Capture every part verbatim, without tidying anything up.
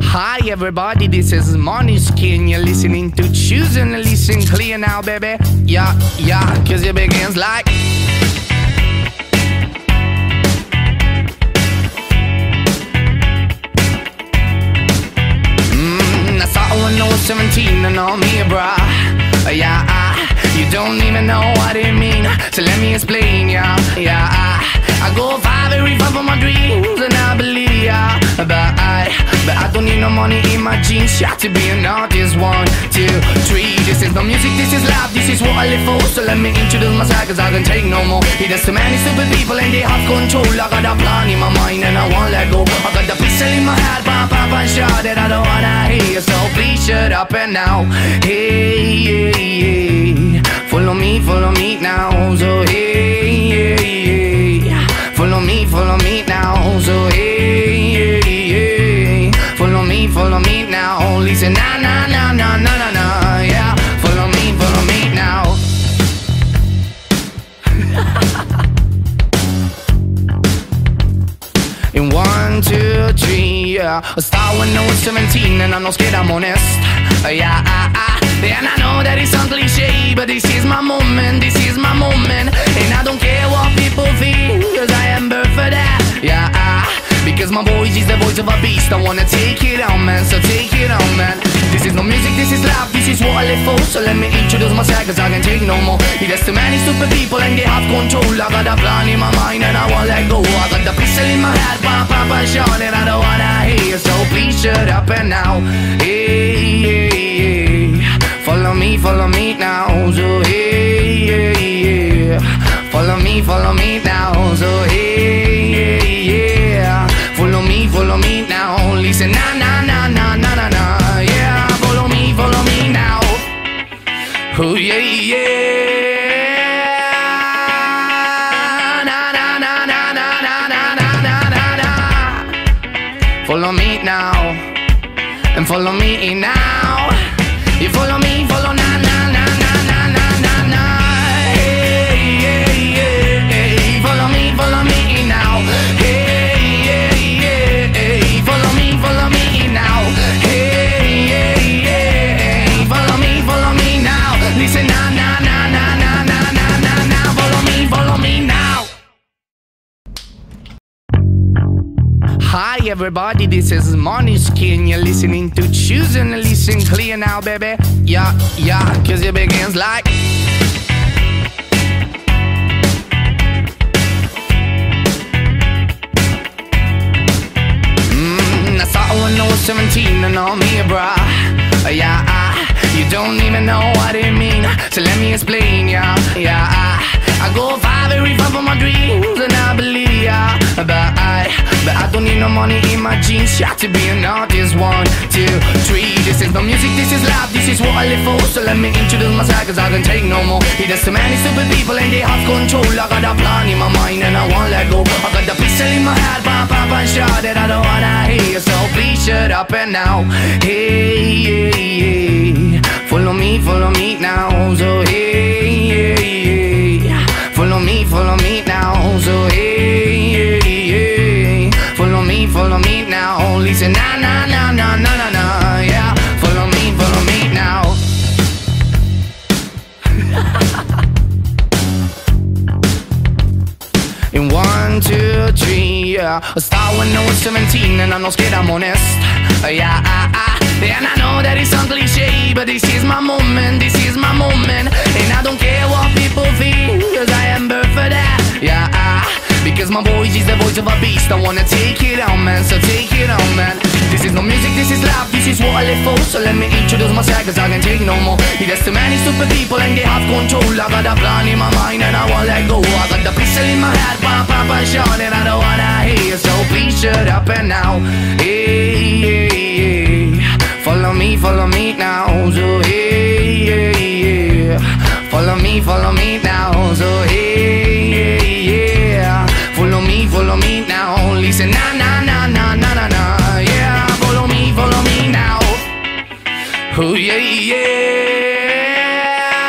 Hi everybody, this is Måneskin. You're listening to Choose and listen clear now, baby. Yeah, yeah, cause it begins like mm, I saw her when I was seventeen and all me, bruh. Yeah, I, you don't even know what it mean, so let me explain, yeah, yeah, I I go far, very far from my dreams, and I believe, yeah. But I, but I don't need no money in my jeans. Yeah, to be an artist, one, two, three. This is no music, this is life, this is what I live for. So let me introduce myself, cause I can take no more. There's too many stupid people and they have control. I got a plan in my mind and I won't let go. I got the pistol in my head, pop, pop, and shot that I don't wanna hear. So please shut up and now. Hey, hey, hey. Follow me, follow me now. So hey, hey, hey. Follow me, follow me now. So hey, hey, hey. Follow me, follow me now. Listen, na na na na na na na. Yeah, follow me, follow me now. In one, two, three, yeah. I started when I was seventeen and I'm not scared, I'm honest. Uh, yeah, I, I, and I know that it sounds cliche, but this is my moment, this is my moment. And I don't care what people think, cause I am birthed for that. Yeah, I, because my voice is the voice of a beast. I wanna take it on, man, so take it on, man. This is no music, this is life, this is what I live for. So let me introduce myself, cause I can take no more. There's too many stupid people and they have control. I got a plan in my mind and I won't let go. I got the pistol in my head, pop, pop, and shot, and I don't wanna hear. So please shut up and now. Hey, hey, hey. Follow me, follow me now. So hey, hey, hey. Follow me, follow me now. So hey, hey, yeah. Follow me, follow me now. Listen, na na na na na na na. Yeah, follow me, follow me now. Oh yeah, yeah. Na na na na na na na na na na. Follow me now, and follow me now. You follow me, follow na na na na na na na na. Hey, hey, hey, hey. Follow me, follow me now. Hey, hey, hey, hey. Follow me, follow me now. Hey, hey, hey. Follow me, follow me now. Listen, na na na na na na na na na. Follow me, follow me now. Hi everybody, this is Måneskin. You're listening to Choose and listen clear now, baby. Yeah, yeah, cause it begins like mm, I saw her when I was seventeen and all me, bruh. Yeah, I, you don't even know what it mean, so let me explain, yeah, yeah, I I go far, very far from my dreams, and I believe, yeah. But I, but I don't need no money in my jeans. Yeah, to be an artist, one, two, three. This is no music, this is life, this is what I live for. So let me introduce myself, cause I can take no more. There's too many stupid people and they have control. I got a plan in my mind and I won't let go. I got the pistol in my head, pop, pop, and shot that I don't wanna hear. So please shut up and now. Hey, hey, hey. Follow me, follow me now. So hey, hey, hey. Follow me, follow me now. So hey, hey, hey. Follow me, follow me now. Listen, na na na na na na na. Yeah, follow me, follow me now. In one, two, three, yeah. I started when I was seventeen and I'm not scared, I'm honest. Yeah, I, I, and I know that it sounds cliche, but this is my moment, this is my moment. And I don't care what people think, cause I am birthed for that. Yeah, I, because my voice is the voice of a beast. I wanna take it on, man, so take it on, man. This is no music, this is life, this is what I live for. So let me introduce myself, cause I can take no more. There's too many stupid people and they have control. I got a plan in my mind and I won't let go. I got the pistol in my head, pop, pop, and shot, and I don't wanna hear. So please shut up and now. Hey, hey, hey. Follow me, follow me now. So hey, hey, hey. Follow me, follow me now. So hey, hey, yeah. Follow me, follow me now. Listen, na na na na na na na. Yeah, follow me, follow me now. Oh yeah, yeah.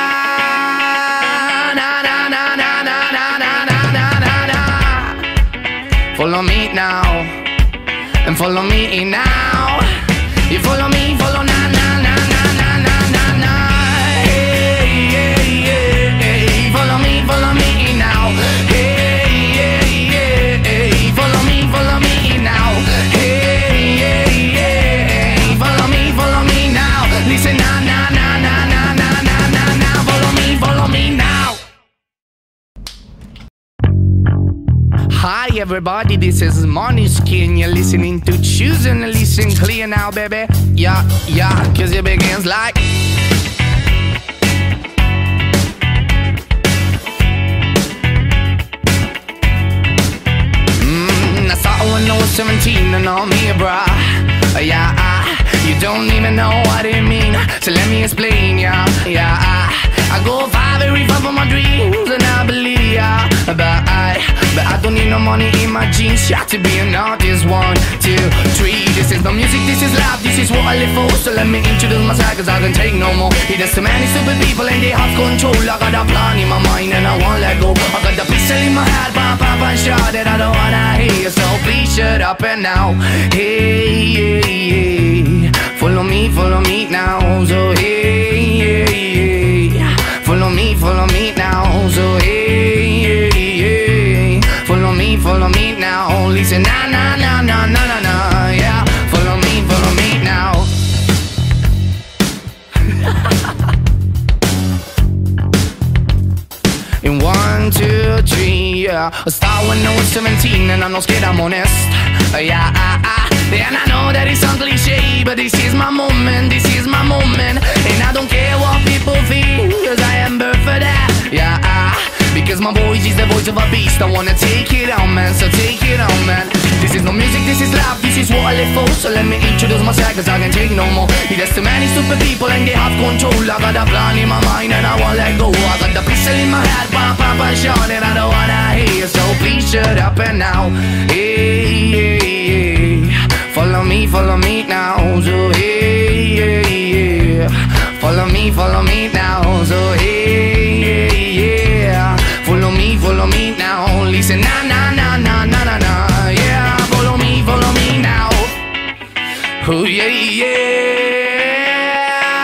Na na na na na na na na na na. Follow me now, and follow me now. You follow me, follow na na na na na na na na. Hey, hey, hey, hey. Follow me, follow me now. Hey, hey, hey, hey. Follow me, follow me now. Hey, hey, hey. Follow me, follow me now. Listen na na na na na na na na na. Follow me, follow me now. Hi everybody, this is Måneskin. You're listening to Choose and listen clear now, baby. Yeah, yeah, cause it begins like Mmm, I saw her when I was seventeen and all me, bruh. Yeah, uh, you don't even know what it mean, so let me explain, yeah, yeah, uh, I go far, very far from my dreams, and I believe, yeah, but I, but I don't need no money in my jeans, yeah, to be an artist. One, two, three, this is no music, this is life, this is what I live for, so let me introduce myself, cause I can take no more. There's too many stupid people and they have control. I got a plan in my mind and I won't let go. I got the pistol in my head, pop, pop, and shot that I don't wanna hear, so please shut up and now. Hey, hey, hey. Follow me, follow me now, so hey, hey, hey. Follow me, follow me now, so hey, hey, hey. Follow me, follow me now, listen na na na na na na na, yeah. Follow me, follow me now. In one, two, three, yeah. I started when I was seventeen and I'm not scared, I'm honest. Uh, yeah, uh, uh. And I know that it sounds cliche, but this is my moment, this is my moment. And I don't care what people think, cause I am birthed for that. Yeah, uh, because my voice is the voice of a beast. I wanna take it on, man, so take it on, man. This is no music, this is life, this is what I live for, so let me introduce myself, cause I can take no more. There's too many stupid people and they have control. I got a plan in my mind and I won't let go. I got the pistol in my head, pop, pop, and shot, and I don't wanna hear, so please shut up and now. Hey, hey, hey. Follow me, follow me now, so hey, hey, hey. Follow me, follow me now, so hey, hey, yeah. Follow me, follow me now, listen na na na na na na na, yeah. Follow me, follow me now, oh yeah, yeah.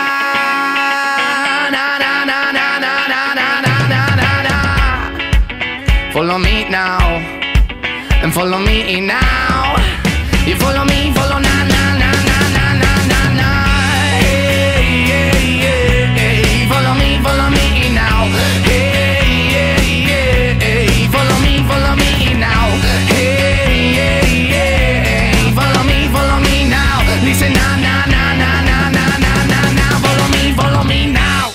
Na na na na na na na na na na. Follow me now, and follow me now. You follow me, follow na na na na na na na na. Hey, hey, hey, hey. Follow me, follow me now. Hey, hey, hey, hey. Follow me, follow me now. Hey, hey, hey. Follow me, follow me now. Listen na na na na na na na na na. Follow me, follow me now.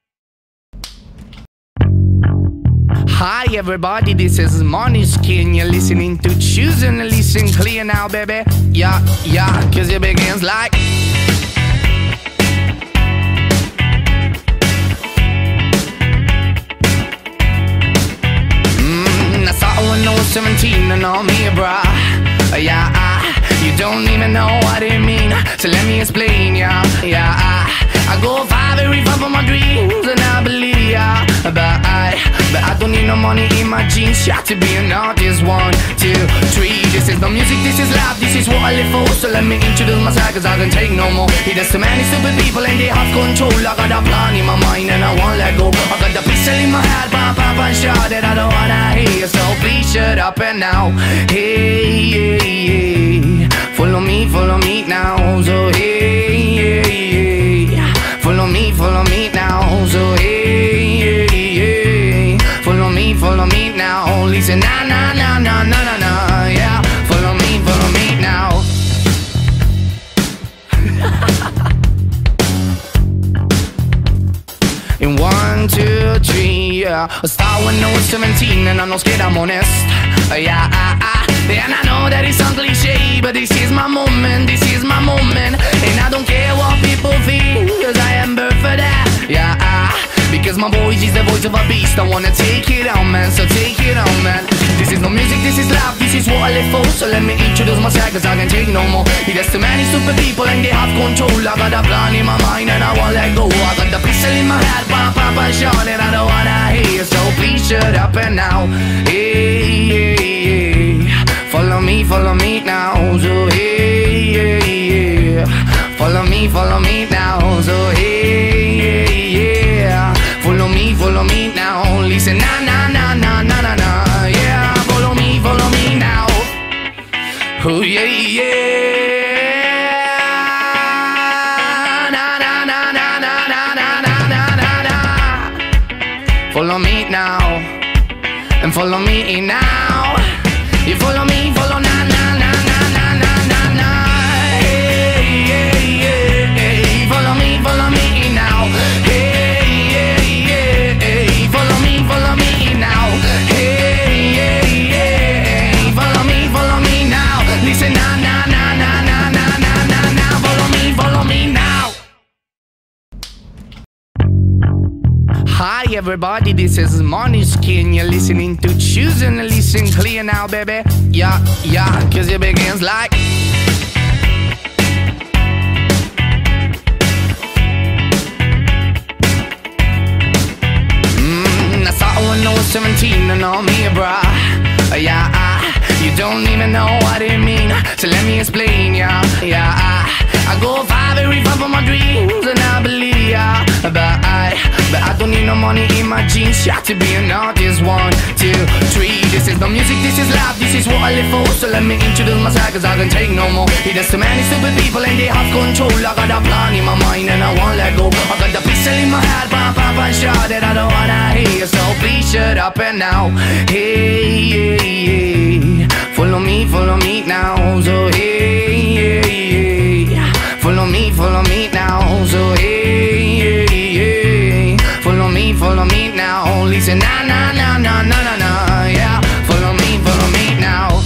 Hi everybody, this is Måneskin. You're listening to Choose and listen clear now, baby. Yeah, yeah, cause it begins like Mmm, I saw her when I was seventeen and all me, bruh. Yeah, uh, you don't even know what it mean, so let me explain, yeah, yeah, uh, I go far, very far from my dreams, and I believe, yeah, but I, but I don't need no money in my jeans, yeah, to be an artist. One, two, three, this is no music, this is life, this is what I live for, so let me introduce myself, cause I can take no more. There's too many stupid people and they have control. I got a plan in my mind and I won't let go. I got the pistol in my head, pop, pop, and shot that I don't wanna hear, so please shut up and now. Hey, hey, hey. Follow me, follow me now, so hey, hey, hey. Follow me, follow me now, so hey, hey, hey. Follow me, follow me now, listen na na na na na na na, yeah. Follow me, follow me now. In one, two, three, yeah. I started when I was seventeen and I'm not scared, I'm honest. Uh, yeah, uh, uh. And I know that it sounds cliche, but this is my moment, this is my moment. And I don't care what people think, cause I am birthed for that. Yeah, uh, because my voice is the voice of a beast. I wanna take it on, man, so take it on, man. This is no music, this is life, this is what I live for, so let me introduce myself, cause I can take no more. There's too many stupid people and they have control. I got a plan in my mind and I won't let go. I got the pistol in my head, pop, pop, and shot, and I don't wanna hear, so please shut up and now. Hey, hey, hey. Follow me, follow me now, so hey, hey, hey. Follow follow me now. So hey, yeah, follow me, follow me now. Listen, na na na na na na na. Yeah, follow me, follow me now. Oh yeah, yeah. Na na na na na na na na na na. Follow me now, and follow me now. You follow me, follow na na na na na na na na. Hey, hey, hey, hey. Follow me, follow me now. Hey, hey, hey, hey. Follow me, follow me now. Hey, hey, hey. Follow me, follow me now. Listen, na na na na na na na na na. Follow me, follow me now. Hi everybody, this is Måneskin. You're listening to Choose and listen clear now, baby. Yeah, yeah, cause it begins like mm, I saw when I was seventeen and all me, bruh. Yeah, I, you don't even know what it mean. So let me explain, yeah, yeah. I, I go far, very far from my dreams, and I believe, yeah. But I, but I don't need no money in my jeans, yeah, to be an artist. One, two, three. This is no music, this is life, this is what I live for. So let me introduce myself, cause I can take no more. There's too many stupid people and they have control. I got a plan in my mind and I won't let go. I got the pistol in my head, pop, pop, and shot that I don't wanna hear. So please shut up and now. Hey, hey, hey. Follow me, follow me now. So hey, hey, hey. Follow me, follow me now. So hey, hey, hey. Follow me, follow me now. Listen, na na na na na na na. Yeah, follow me, follow me now.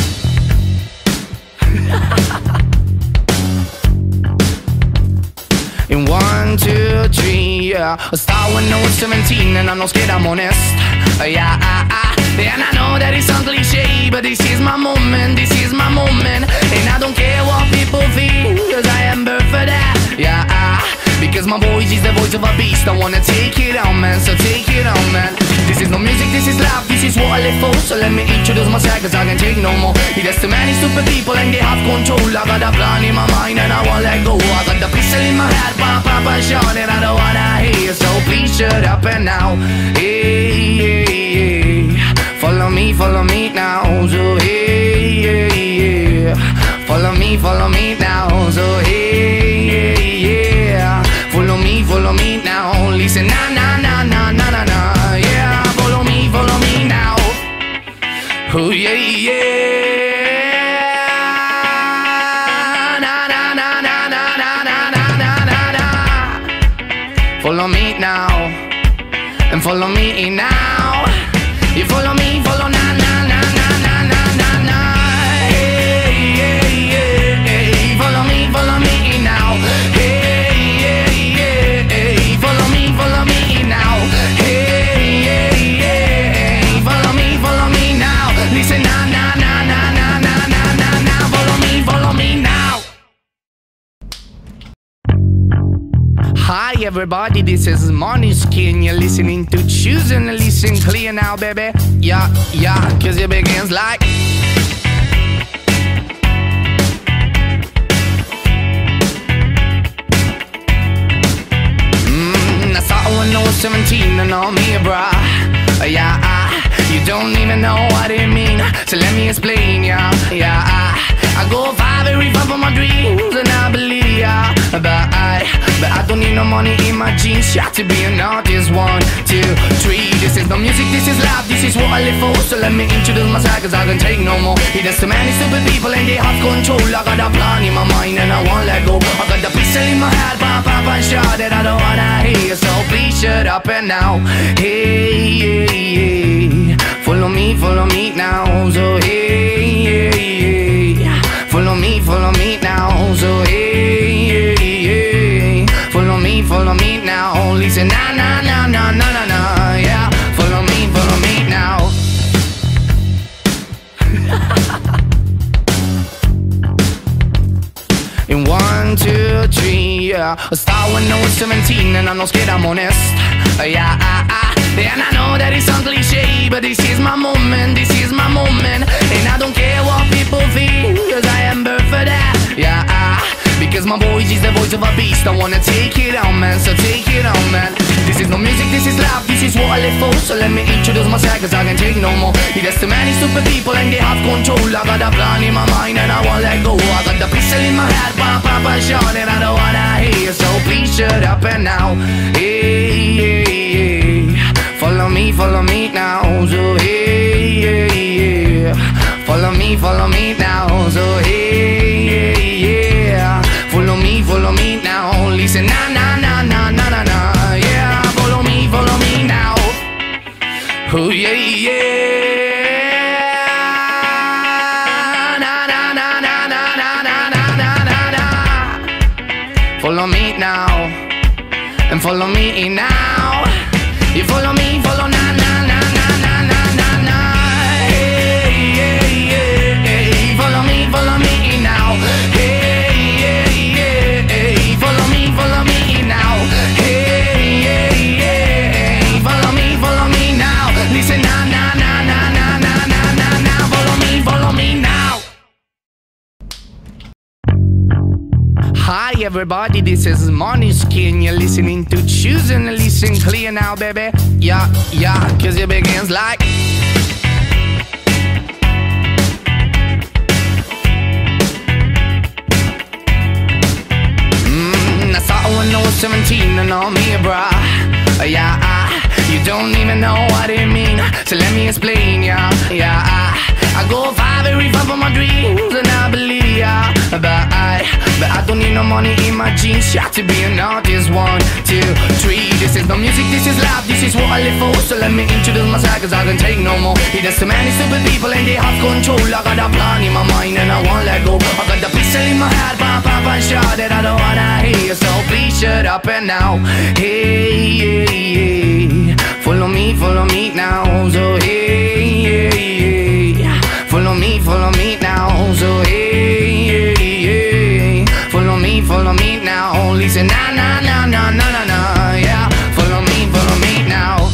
In one, two, three, yeah. I started when I was seventeen and I'm not scared, I'm honest. Uh, yeah, I, I, and I know that it sounds cliche, but this is my moment, this is my moment. And I don't care what people feel, cause I am birthed for that. Yeah, I, because my voice is the voice of a beast. I wanna take it on, man, so take it on, man. This is no music, this is life, this is what I live for. So let me introduce myself, cause I can take no more. There's too many stupid people and they have control. I got a plan in my mind and I won't let go. I got the pistol in my head, pop, pop, and shot, and I don't wanna hear. So please shut up and now. Hey, hey, hey. Follow me, follow me now. So hey, hey, hey. Follow me, follow me now. So hey, hey, yeah. Follow me, follow me now. Listen, na na na na na na na. Yeah, follow me, follow me now. Oh yeah, yeah. Na na na na na na na na na na. Follow me now, and follow me now. You follow me, follow na na na na na na na na. Hey, hey, hey, hey. Follow me, follow me now. Hey, hey, hey, hey. Follow me, follow me now. Hey, hey, hey. Follow me, follow me now. Listen, na na na na na na na na na. Follow me, follow me now. Hi everybody, this is Måneskin. You're listening to Choose and listen clear now, baby. Yeah, yeah, cause it begins like mm, I saw when I was seventeen and all me, bruh. Yeah, I, you don't even know what it mean. So let me explain, yeah, yeah. I, I go far, very far from my dreams, and I believe, yeah. But I, but I don't need no money in my jeans, yeah, to be an artist. One, two, three. This is no music, this is life, this is what I live for. So let me introduce myself, cause I can take no more. There's too many stupid people and they have control. I got a plan in my mind and I won't let go. I got the pistol in my head, pop, pop, and shot, that I don't wanna hear. So please shut up and now. Hey, hey, hey. Follow me, follow me now. So hey, hey, hey. Follow me, follow me now. So hey, hey, hey. Follow me, follow me now. Listen, na na na na na na na. Yeah, follow me, follow me now. In one, two, three, yeah. I started when I was seventeen and I'm not scared, I'm honest. Uh, yeah, I, I, and I know that it sounds cliche, but this is my moment, this is my moment. And I don't care what people feel, cause I am birthed for that. Yeah, I, because my voice is the voice of a beast. I wanna take it on, man, so take it on, man. This is no music, this is life, this is what I live for. So let me introduce myself, cause I can take no more. There's too many stupid people and they have control. I got a plan in my mind and I won't let go. I got the pistol in my head, pop, pop, and shot, and I don't wanna hear. So please shut up and now. Hey, hey, hey. Follow me, follow me now. So hey, hey, hey. Follow me, follow me now. So hey, hey, yeah. Follow me, follow me now. Listen, na na na na na na na. Yeah, follow me, follow me now. Oh yeah, yeah. Na na na na na na na na na na. Follow me now, and follow me now. You follow me, follow na na na na na na na na. Hey, hey, hey, hey. Follow me, follow me now. Hey, hey, hey, hey. Follow me, follow me now. Hey, hey, hey. Follow me, follow me now. Listen, na na na na na na na na na. Follow me, follow me now. Hi everybody, this is Måneskin. You're listening to Choose and listen clear now, baby. Yeah, yeah, cause it begins like mm, I saw when I was seventeen and all me, bruh. Yeah, uh, you don't even know what it mean. So let me explain, yeah, yeah. uh, I go far, very far from my dreams, and I believe, yeah. But I, but I don't need no money in my jeans. Got to be an artist. One, two, three. This is no music, this is life, this is what I live for. So let me introduce myself, cause I can take no more. There's too many stupid people and they have control. I got a plan in my mind and I won't let go. I got the pistol in my head, pop, pop, and shot, that I don't wanna hear. So please shut up and now. Hey, hey, hey. Follow me, follow me now. So hey, hey, hey. Follow me, follow me now. So hey, hey, hey. Follow me, follow me now. Listen, na na na na na na na. Yeah, follow me, follow me now.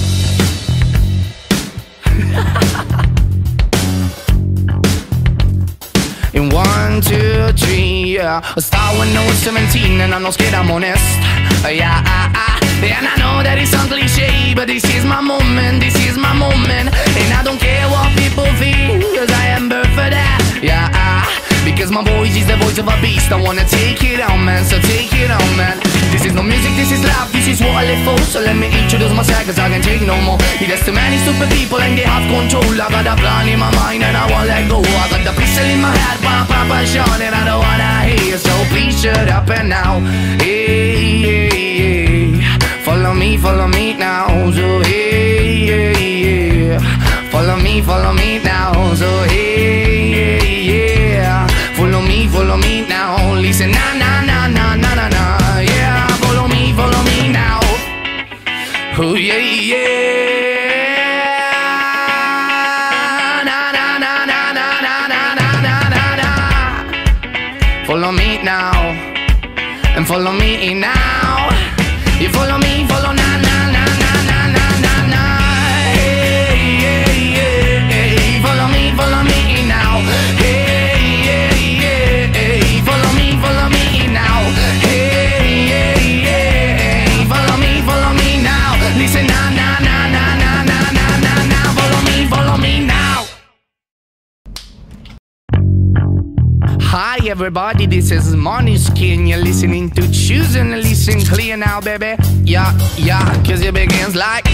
In one, two, three, yeah. I started when I was seventeen and I'm not scared, I'm honest. Uh, yeah, uh, uh. And I know that it's some cliche, but this is my moment, this is my moment. And I don't care what people feel, cause I am birthed for that. Yeah, uh, because my voice is the voice of a beast. I wanna take it on, man, so take it on, man. This is no music, this is life, this is what I live for. So let me introduce myself, cause I can take no more. There's too many stupid people and they have control. I got a plan in my mind and I won't let go. I got the pistol in my head, pop, pop, and shot, and I don't wanna hear. So please shut up and now. Hey, hey, hey. Follow me, follow me now. So hey, hey, hey. Follow me, follow me now. So hey, hey, yeah. Follow me, follow me now. Listen, na na na na na na na. Yeah, follow me, follow me now. Oh yeah, yeah. Na na na na na na na na na na. Follow me now, and follow me now. You follow me, follow na na na na na na na na. Hey, hey, hey, hey. Follow me, follow me now. Hey, hey, hey, hey. Follow me, follow me now. Hey, hey, hey. Follow me, follow me now. Listen, na na na na na na na na na. Follow me, follow me now. Hi everybody, this is Måneskin. You're listening to Choose and listen clear now, baby. Yeah, yeah, cause it begins like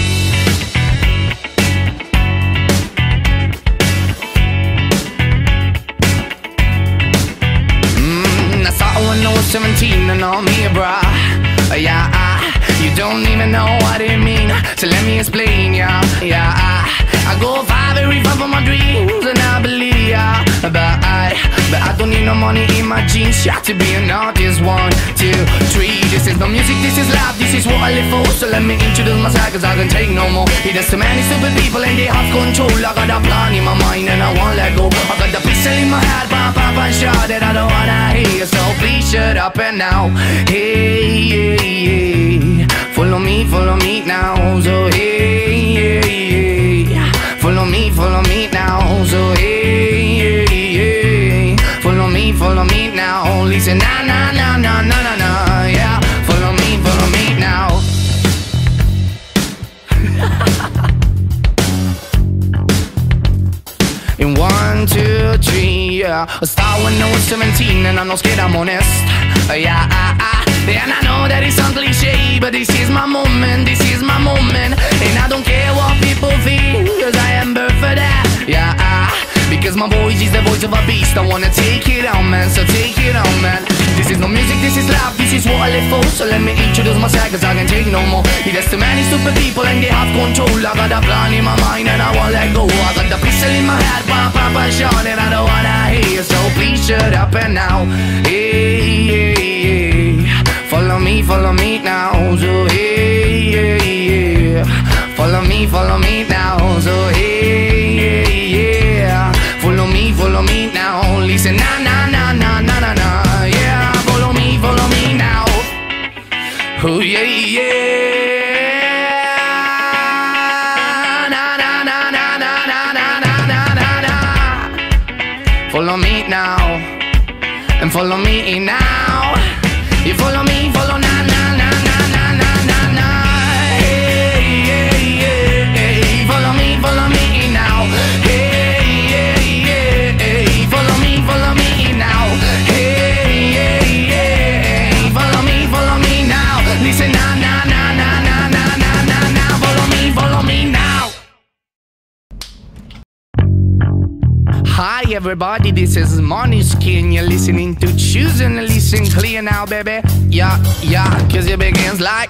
mm, I saw when I was seventeen and all me, bruh. Yeah, uh, you don't even know what it mean. So let me explain, yeah, yeah. uh, I go far, very far from my dreams, and I believe, yeah. But I, but I don't need no money in my jeans. Got to be an artist. One, two, three. This is no music, this is life, this is what I live for. So let me introduce myself, cause I can take no more. There's too many stupid people and they have control. I got a plan in my mind and I won't let go. I got the pistol in my head, pop, pop, and shot, that I don't wanna hear. So please shut up and now. Hey, hey, hey. Follow me, follow me now. So hey, hey, hey. Follow me, follow me now. So hey, hey, hey. Follow me, follow me now. Listen now. na na na na na na na, yeah. Follow me, follow me now. In one, two, three, yeah. I start when I was seventeen and I'm not scared, I'm honest. Uh, yeah, ah, ah. And I know that it's some cliche, but this is my moment, this is my moment. And I don't care what people think, cause I am birthed for that. Yeah, ah. Because my voice is the voice of a beast. I wanna take it on, man, so take it on, man. This is no music, this is life, this is what I live for. So let me introduce myself, cause I can take no more. There's too many stupid people and they have control. I got a plan in my mind and I won't let go. I got the pistol in my head, pop, pop, and shot, and I don't wanna hear. So please shut up and now. Hey, hey, hey. Follow me, follow me now. So hey, hey, hey. Follow me, follow me now. So hey, hey, yeah. Follow me, follow me now. Listen, na na na na na na na. Yeah, follow me, follow me now. Oh yeah, yeah. Na na na na na na na na na na. Follow me now, and follow me now. You follow me, follow na na na na na na na na. Hey, hey, hey, hey. Follow me, follow me now. Hey, hey, hey, hey. Follow me, follow me now. Hey, hey, hey. Follow me, follow me now. Listen, na na na na na na na na na. Follow me, follow me now. Hi everybody, this is Måneskin. You're listening to Choose and listen clear now, baby. Yeah, yeah, cause it begins like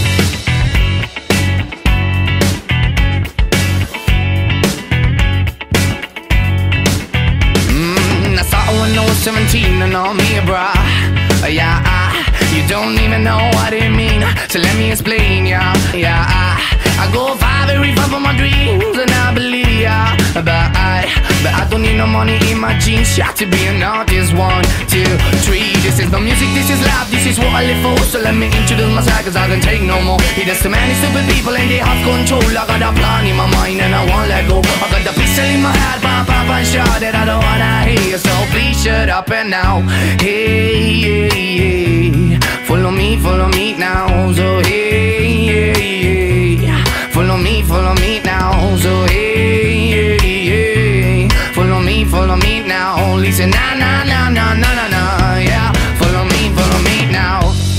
mm, I started when I was seventeen and all me, bruh. uh, Yeah, uh, you don't even know what it mean. So let me explain, yeah, yeah uh, I go far, very far from my dreams, and I believe, yeah. But I, but I don't need no money in my jeans. Got to be an artist. One, two, three. This is no music, this is life, this is what I live for. So let me introduce myself, cause I can take no more. There's too many stupid people and they have control. I got a plan in my mind and I won't let go. I got the pistol in my head, pop, pop, and shot that I don't wanna hear. So please shut up and now. Hey, hey, hey. Follow me, follow me now. So hey, hey, hey. Follow me, follow me now. So hey, hey, hey. Follow me, follow me now. Listen, na na na na na na na. Yeah, follow me, follow me now.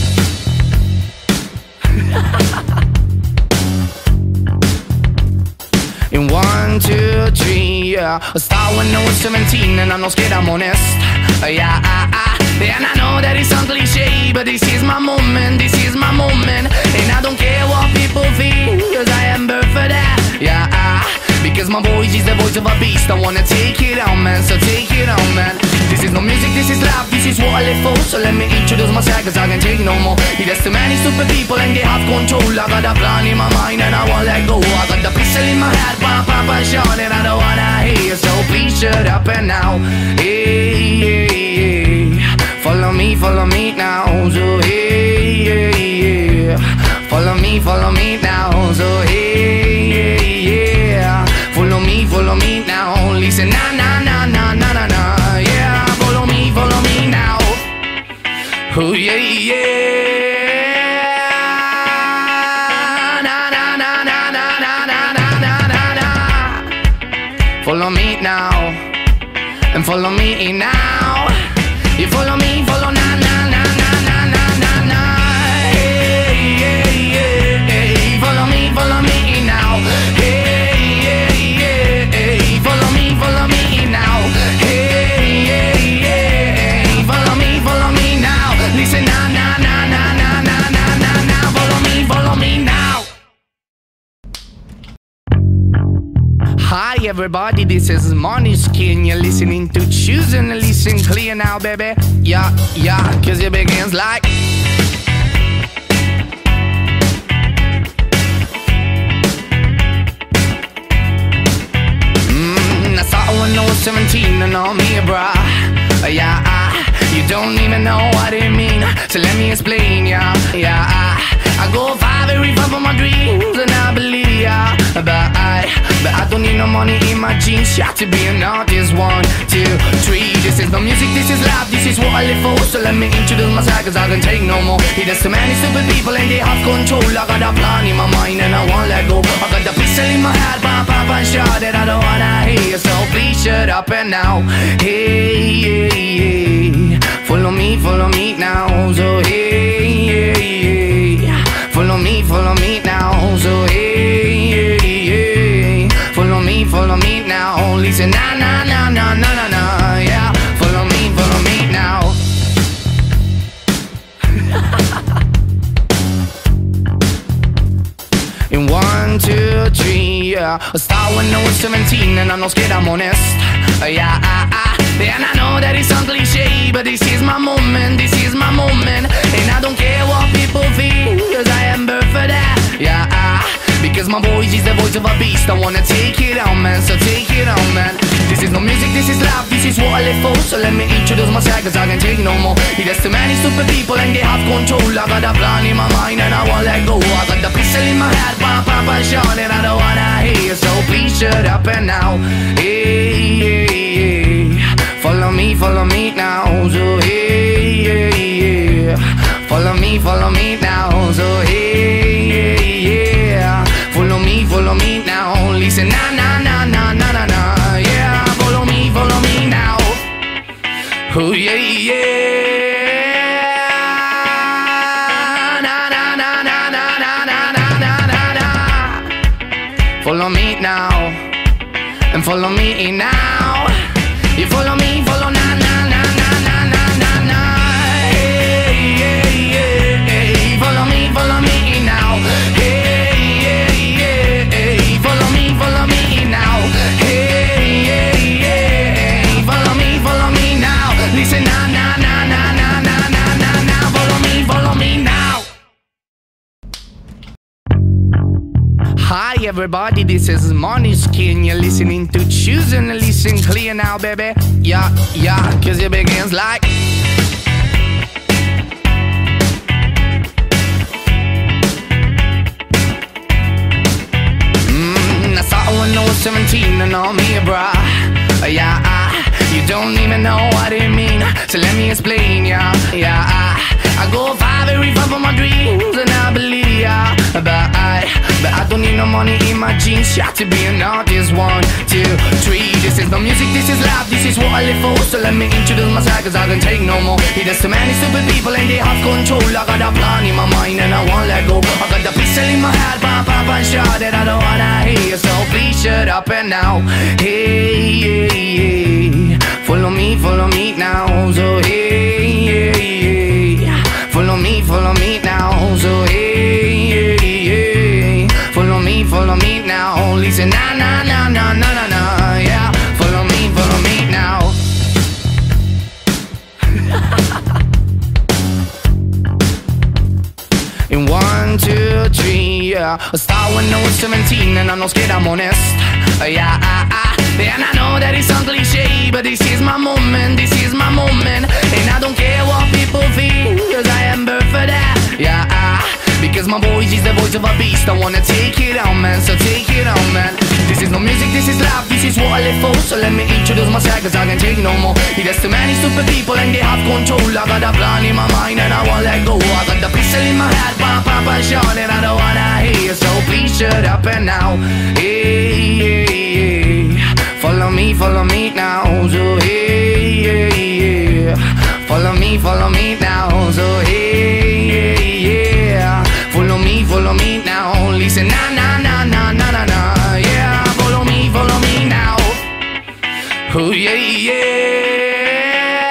In one, two, three, yeah. I start when I was seventeen and I'm not scared, I'm honest. Uh, yeah, ah, ah. And I know that it's some cliche, but this is my moment, this is my moment. And I don't care what people think, cause I am birthed for that. Yeah, ah. Because my voice is the voice of a beast. I wanna take it on, man, so take it on, man. This is no music, this is life, this is what I live for. So let me introduce myself, cause I can take no more. There's too many stupid people and they have control. I got a plan in my mind and I won't let go. I got the pistol in my head, pop, pop, and shot, and I don't wanna hear. So please shut up and now. Hey, hey, hey. Follow me, follow me now. So hey, hey, hey. Follow me, follow me now. So hey, hey, yeah. Follow me, follow me now. Listen, na na na na na na na. Yeah, follow me, follow me now. Oh yeah, yeah. Na na na na na na na na na na. Follow me now, and follow me now. You follow me, follow na na na na na na na na. Hey, hey, hey, hey. Follow me, follow me now. Hey, hey, hey, hey. Follow me, follow me now. Hey, hey, hey. Follow me, follow me now. Listen, na na na na na na na na na. Follow me, follow me now. Hi everybody, this is Måneskin. You're listening to Choose and listen clear now, baby. Yeah, yeah, cause it begins like mm, I started when I was seventeen and all me, bruh. uh, Yeah, uh, you don't even know what it mean. So let me explain, yeah, yeah uh, I I go far, very far from my dreams, and I believe ya. But I, but I don't need no money in my jeans. Got to be an artist. One, two, three. This is no music, this is life, this is what I live for. So let me introduce myself, cause I can take no more. There's too many stupid people and they have control. I got a plan in my mind and I won't let go. I got the pistol in my head, pop, pop, and shot that I don't wanna hear. So please shut up and now. Hey, hey, hey. Follow me, follow me now. So hey, hey, hey. Follow me, follow me now. So hey, hey, hey. Follow me, follow me now. Listen, na na na na na na na. Yeah, follow me, follow me now. In one, two, three, yeah. I started when I was seventeen and I'm not scared, I'm honest. Uh, yeah, uh, uh. And I know that it sounds cliche, but this is my moment, this is my moment. And I don't care what people think, cause I am birthed for that. Yeah, uh, because my voice is the voice of a beast. I wanna take it on, man, so take it on, man. This is no music, this is life, this is what I live for. So let me introduce myself, cause I can take no more. There's too many stupid people and they have control. I got a plan in my mind and I won't let go. I got the pistol in my head, pop, pop, and shot, and I don't wanna hear. So please shut up and now. Hey, hey, hey. Follow me, follow me now. So hey, hey, hey. Follow me, follow me now. So hey, hey, yeah. Follow me, follow me now. Listen, na na na na na na na. Yeah, follow me, follow me now. Oh yeah, yeah. Na na na na na na na na na na. Follow me now, and follow me now. You follow me, follow na na na na na na na na. Hey, hey, hey, hey. Follow me, follow me now. Hey, hey, hey, hey. Follow me, follow me now. Hey, hey, hey. Follow me, follow me now. Listen, na na na na na na na na na. Follow me, follow me now. Hi everybody, this is Måneskin. You're listening to Choose and listen clear now, baby. Yeah, yeah, cause it begins like mm, I started when I was seventeen and all me, bruh. Yeah, uh, you don't even know what it mean. So let me explain, yeah, yeah, uh, I go far, very far from my dreams, and I believe, yeah. But I, but I don't need no money in my jeans. Got to be an artist. One, two, three. This is no music, this is life, this is what I live for. So let me introduce myself, cause I can take no more. There's too many stupid people and they have control. I got a plan in my mind and I won't let go. I got the pistol in my head, pop, pop, and shot that I don't wanna hear. So please shut up and now. Hey, hey, hey. Follow me, follow me now. So hey, hey, hey. Follow me, follow me now. So hey, hey, hey. Follow me, follow me now. Listen, na na na na na na na. Yeah, follow me, follow me now. In one, two, three, yeah. I started when I was seventeen and I'm not scared, I'm honest. Uh, yeah, uh, uh. And I know that it sounds cliche, but this is my moment, this is my moment. And I don't care what people think, cause I am birthed for that. Yeah, uh, because my voice is the voice of a beast. I wanna take it on, man, so take it on, man. This is no music, this is life, this is what I live for. So let me introduce myself, cause I can take no more. There's too many stupid people and they have control. I got a plan in my mind and I won't let go. I got the pistol in my head, pop, pop, and shot, and I don't wanna hear. So please shut up and now. Hey, hey, hey. Follow me, follow me now. So hey, hey, hey. Follow me, follow me now. So hey, hey, yeah. Follow me, follow me now. Listen, na na na na na na na. Yeah, follow me, follow me now. Oh yeah, yeah.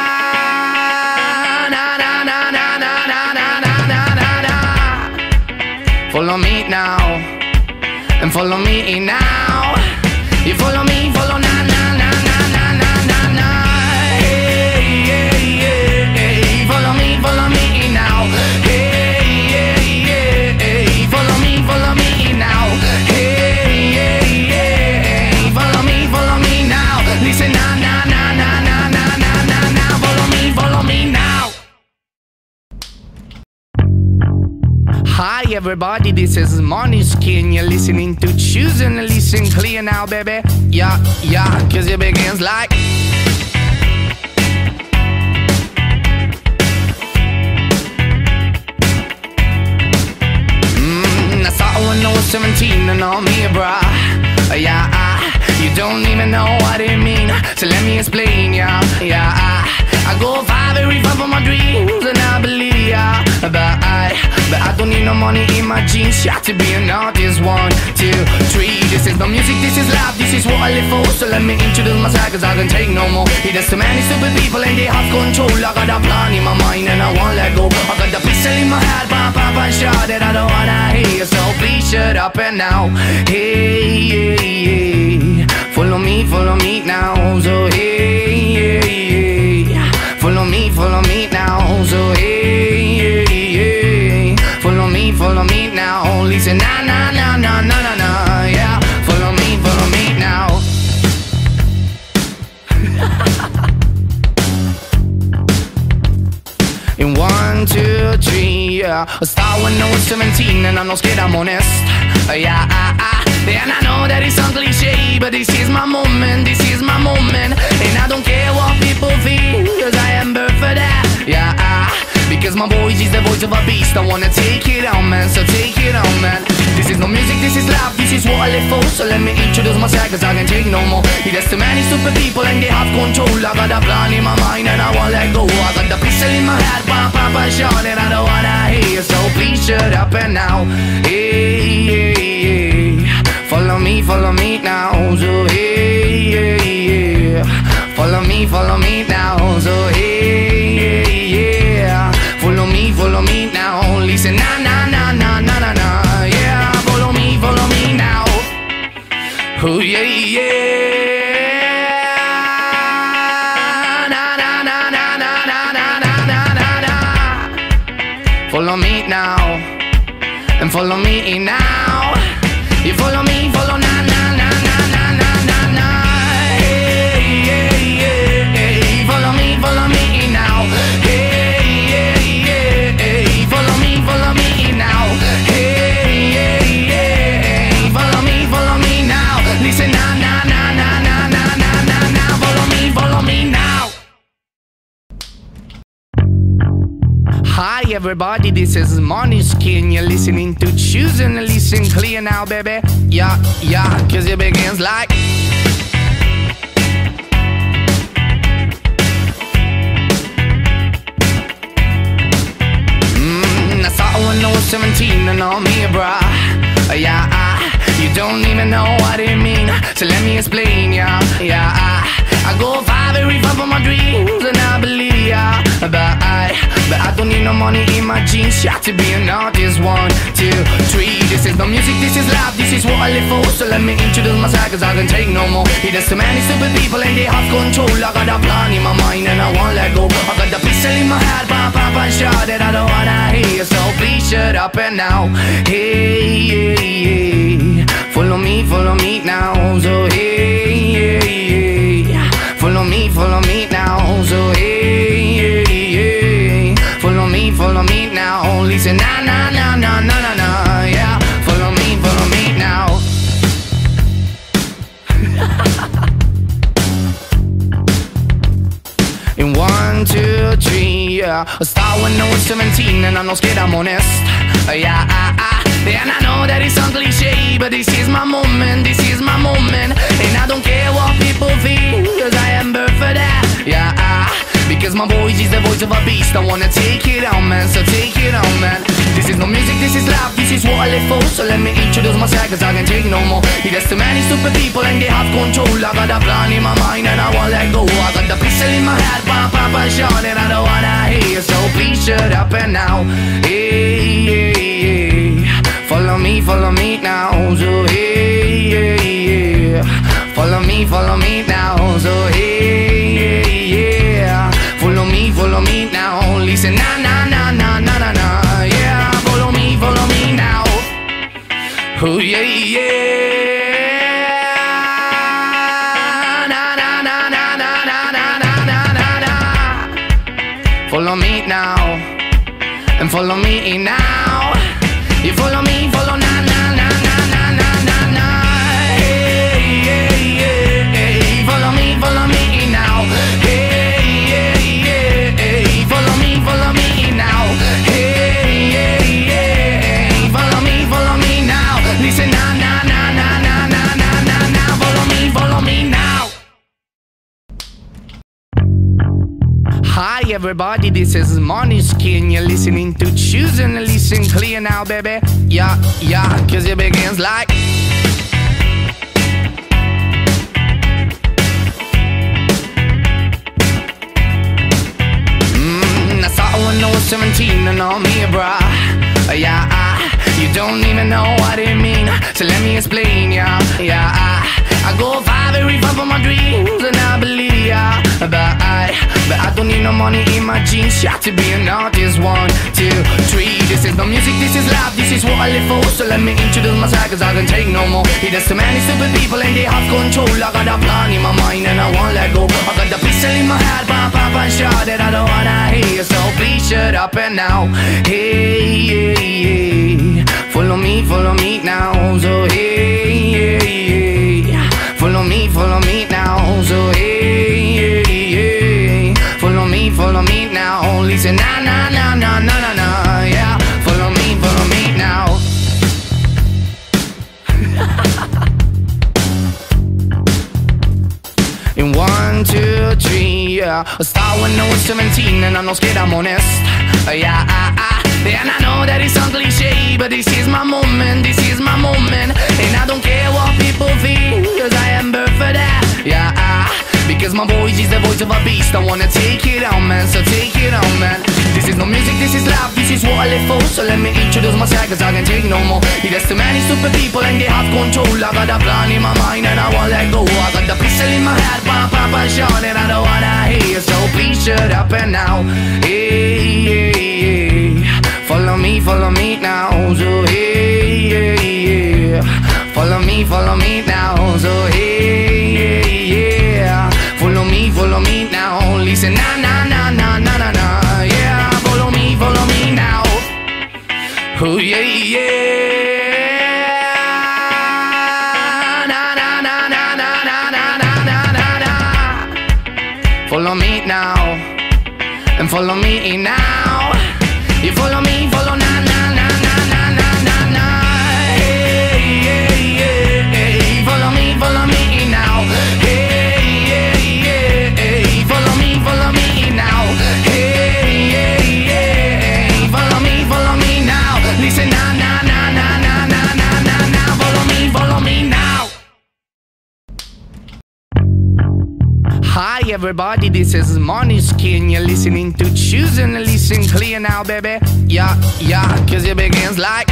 Na na na na na na na na na na. Follow me now, and follow me now. You follow me, follow na na na na na na na na. Hey, hey, hey, hey. Follow me, follow me now. Hey, hey, hey, hey. Follow me, follow me now. Hey, hey, hey. Follow me, follow me now. Listen, na na na na na na na na na. Follow me, follow me now. Hi everybody, this is Måneskin. You're listening to Choosing to Listen Clear now, baby. Yeah, yeah, cause it begins like mm, I saw her when I was seventeen and all me, bruh. Yeah, I, you don't even know what it mean, so let me explain, yeah, yeah, I, I go far, very far from my dreams, and I believe, yeah, but I, but I don't need no money in my jeans, yeah, to be an artist. One, two, three, this is no music, this is life, this is what I live for, so let me introduce myself, cause I can take no more. There's too many stupid people and they have control. I got a plan in my mind and I won't let go. I got the pistol in my head, pop, pop, and shot that I don't wanna hear, so please shut up and now. Hey, hey, hey, follow me, follow me now, so hey, hey, hey, follow me, follow me now, so hey, hey, hey, follow me, follow me now, listen, na, na, na, na, na, na, na, yeah, follow me, follow me now. In one, two, three, yeah, I started when I was seventeen and I'm not scared, I'm honest. Uh, yeah, I, I, and I know that it sounds cliche, but this is my moment, this is my moment, and I don't care what people feel, cause I am birthed for that. Yeah, I, because my voice is the voice of a beast. I wanna take it on, man, so take it on, man. This is no music, this is life, this is what I live for, so let me introduce myself, cause I can take no more. There's too many stupid people and they have control. I got a plan in my mind and I won't let go. I got the pistol in my head, pop, pop, and shot, and I don't wanna hear, so please shut up and now. Hey, hey, hey, follow me, follow me now, so hey, hey, hey, follow me, follow me now, so hey, hey, yeah, follow me, follow me now, listen, na, na, na, na, na, na, na, yeah, follow me, follow me now, oh yeah, yeah, na, na, na, na, na, na, na, na, na, na, follow me now, and follow me now. You follow me, follow na na na na na na na na. Hey, hey, hey, hey. Follow me, follow me now. Hey, hey, hey, hey. Follow me, follow me now. Hey, hey, hey. Follow me, follow me now. Listen, na na na na na na na na na. Follow me, follow me now. Hi everybody, this is Måneskin. You're listening to Choosing to Listen Clear now, baby. Yeah, yeah, cause it begins like mm, I saw her when I was seventeen and all me, bruh. Yeah, I, you don't even know what it mean, so let me explain, yeah, yeah, I, I go far, very far from my dreams, and I believe, yeah, but I, but I don't need no money in my jeans, yeah, to be an artist. One, two, three, this is no music, this is life, this is what I live for, so let me introduce myself, cause I can take no more. There's too many stupid people and they have control. I got a plan in my mind and I won't let go. I got the pistol in my head, pop, pop, and shot that I don't wanna hear, so please shut up and now. Hey, hey, hey, follow me, follow me now, so hey, hey, hey, follow me, follow me now, so hey, hey, hey, follow me, follow me now, listen, na, na, na, na, na, na, na, yeah, follow me, follow me now. In one, two, three, yeah, I started when I was seventeen and I'm not scared, I'm honest. Yeah, I, I, and I know that it sounds cliche, but this is my moment, this is my moment, and I don't care what people feel, cause I am birthed for that. Yeah, I, because my voice is the voice of a beast. I wanna take it on, man, so take it on, man. This is no music, this is life, this is what I live for, so let me introduce myself, cause I can take no more. There's too many stupid people and they have control. I got a plan in my mind and I won't let go. I got the pistol in my head, pop, pop, and shot, and I don't wanna hear, so please shut up and now. Hey, hey, hey, follow me, follow me now, so hey, hey, hey, follow me, follow me now, so hey, hey, yeah, follow me, follow me now, listen, na, na, na, na, na, na, na, yeah, follow me, follow me now, oh yeah, yeah, na, na, na, na, na, na, na, na, na, na, follow me now, and follow me now. You follow me, follow na na na na na na na na. Hey, hey, hey, hey. Follow me, follow me now. Hey, hey, hey, hey. Follow me, follow me now. Hey, hey, hey. Follow me, follow me now. Listen na na na na na na na na na. Follow me, follow me now. Hi everybody, this is Måneskin. You're listening to Choose and listen clear now, baby. Yeah, yeah, cause it begins like Mmm, I saw her when I was seventeen and all me, bruh. Yeah, uh, you don't even know what it mean, so let me explain, yeah, yeah, uh, I go far, very far from my dreams, and I believe, yeah, but I, but I don't need no money in my jeans, yeah, to be an artist. One, two, three, this is no music, this is life, this is what I live for, so let me introduce myself, cause I can take no more. There's too many stupid people and they have control. I got a plan in my mind and I won't let go. I got the pistol in my head, pop, pop, and shot that I don't wanna hear, so please shut up and now. Hey, hey, hey. Follow me, follow me now, so hey, hey, hey. Follow me, follow me now, so hey, hey, hey. Follow me, follow me now, listen na na na na na na na, yeah. Follow me, follow me now. In one, two, three, yeah. I started when I was seventeen and I'm not scared, I'm honest. Uh, yeah, uh, uh. And I know that it sounds cliche, but this is my moment, this is my moment. And I don't care what people think, cause I am birthed for that. Yeah, uh, because my voice is the voice of a beast. I wanna take it on, man, so take it on, man. This is no music, this is life, this is what I live for, so let me introduce myself, cause I can take no more. There's too many stupid people and they have control. I got a plan in my mind and I won't let go. I got the pistol in my head, pop, pop, and shot, and I don't wanna hear, so please shut up and now. Hey, hey, hey. Follow me, follow me now, so hey, hey, hey. Follow me, follow me now, so hey, hey, yeah. Follow me, follow me now, listen na na na na na na na, yeah. Follow me, follow me now, oh yeah, yeah. Na na na na na na na na na na. Follow me now, and follow me now. You follow me, follow na na na na na na na na. Hey, hey, hey, hey. Follow me, follow me now. Hey, hey, hey, hey. Follow me, follow me now. Hey, hey, hey. Follow me, follow me now. Listen na na na na na na na na na. Follow me, follow me now. Hi everybody, this is Måneskin. You're listening to Choose and listen clear now, baby. Yeah, yeah, cause it begins like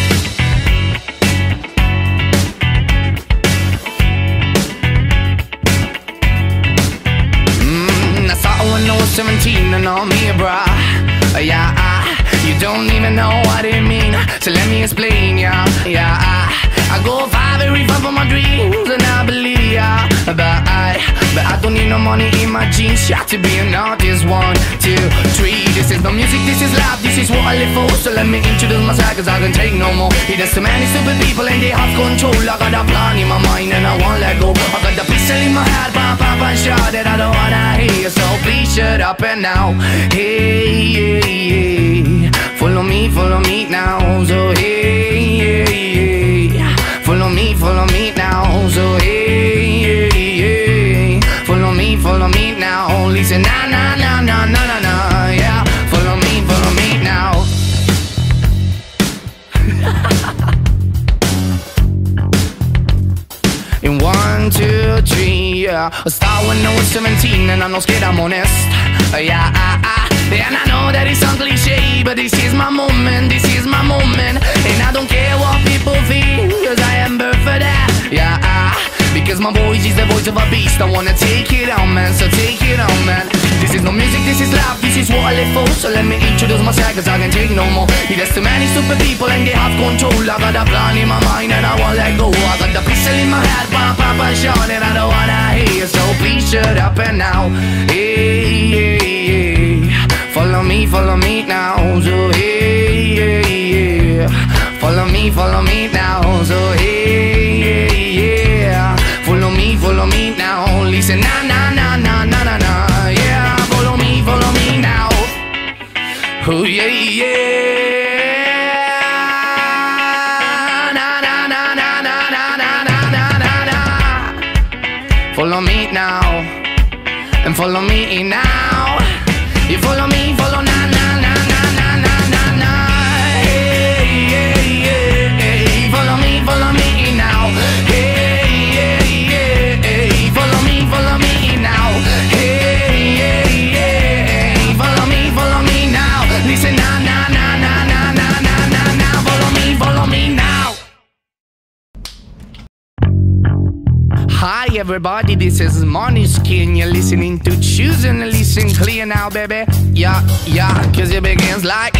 Mmm, I saw her when I was seventeen and all me, bruh. Yeah, uh, you don't even know what it mean, so let me explain, yeah, yeah, uh, I go far, very far from my dreams, and I believe, yeah, but I, but I don't need no money in my jeans, yeah, to be an artist. One, two, three, this is no music, this is life, this is what I live for, so let me introduce myself, cause I can take no more. There's too many stupid people and they have control. I got a plan in my mind and I won't let go. I got the pistol in my head, pop, pop, and shot, that I don't wanna hear, so please shut up and now. Hey, hey, hey. Follow me, follow me now, so hey, hey, hey. Follow me, follow me now, so hey, hey, hey. Follow me, follow me now, listen na na na na na na na, yeah. Follow me, follow me now. In one, two, three, yeah. I started when I was seventeen and I'm not scared, I'm honest. Uh, yeah, uh, uh. And I know that it sounds cliche, but this is my moment, this is my moment. And I don't care what people think, cause I am birthed for that. Yeah, uh, because my voice is the voice of a beast. I wanna take it on, man, so take it on, man. This is no music, this is life, this is what I live for, so let me introduce myself, cause I can take no more. There's too many stupid people and they have control. I got a plan in my mind and I won't let go. I got the pistol in my head, pop, pop, and shot, and I don't wanna hear, so please shut up and now. Hey, hey, hey. Follow me, follow me now, so hey, hey, hey. Follow follow me now. So hey, yeah, follow me, follow me now. Listen, na na na na na na na. Yeah, follow me, follow me now. Oh yeah, yeah. Na na na na na na na na na na. Follow me now, and follow me now. You follow me, follow na na na na na na na na. Hey, yeah, yeah, hey. Follow me, follow me now. Hey, yeah, yeah, hey. Follow me, follow me now. Hey, yeah, yeah, hey. Follow me, follow me now. Listen, na na na na na na na na na. Follow me, follow me now. Hi everybody, this is Måneskin. You're listening to Choose and listen clear now, baby. Yeah, yeah, cause it begins like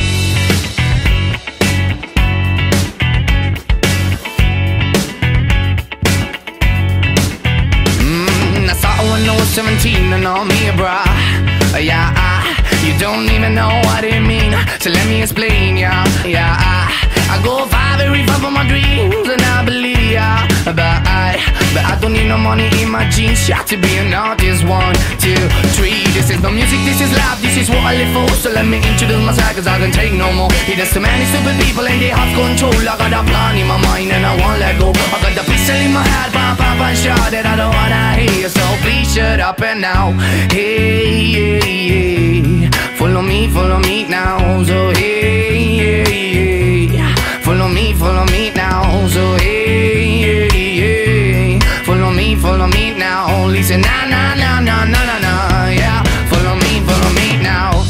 Mmm, I saw when I was seventeen and all me, bruh. Yeah, I, you don't even know what it mean. So let me explain, yeah, yeah, I, I go far, very far from my dreams, and I believe, yeah. But I, but I don't need no money in my jeans, yeah, to be an artist. One, two, three. This is no music, this is life, this is what I live for. So let me introduce myself, cause I can take no more. There's too many stupid people and they have control. I got a plan in my mind and I won't let go. I got the pistol in my head, pop, pop, and shot that I don't wanna hear. So please shut up and now. Hey, yeah, yeah. Follow me, follow me now. So hey, yeah, yeah. Follow me, follow me now. So hey, yeah, yeah. Follow me, follow me now. Listen, na na na na na na na. Yeah, follow me, follow me now.